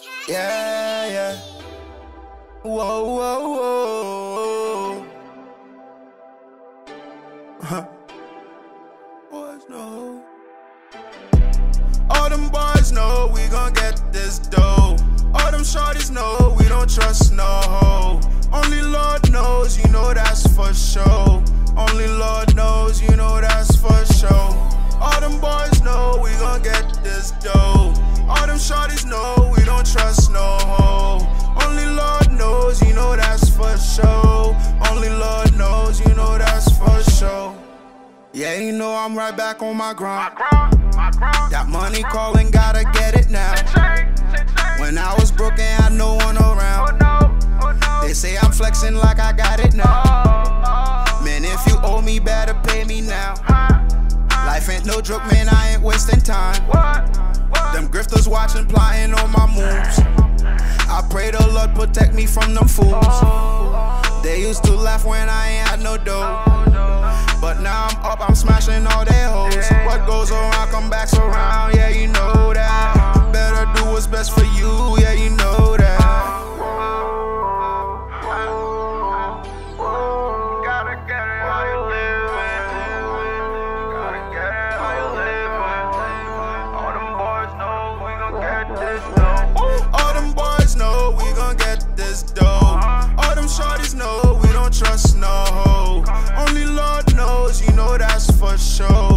Yeah, yeah. Whoa, whoa, whoa. Huh. Boys know. All them boys know we gon' get this dough. All them shorties know we don't trust no hoe. Only Lord knows, you know that's for sure. Only Lord knows, you know that's for sure. All them boys know we gon' get this dough. All them shorties know we don't trust no hoe. Only Lord knows, you know that's for sure. Only Lord knows, you know that's for sure. Yeah, you know I'm right back on my grind. That money calling, gotta get it now. When I was broke and had no one around, they say I'm flexing like I got it now. Man, if you owe me, better pay me now. Life ain't no joke, man, I ain't wasting time. Them grifters watching, plotting on my moves. I pray the Lord protect me from them fools. They used to laugh when I ain't had no dough, but now I'm up, I'm smashing all their hoes. What goes around, come back around, yeah, you know that. You better do what's best for you, yeah, you know that. Gotta get it how you living. Gotta get it how you living. All them boys know we gon' get this dough. All them boys know we gon' get this dough. All them shorties know we don't trust no hoe. Only Lord knows, you know that's for sure.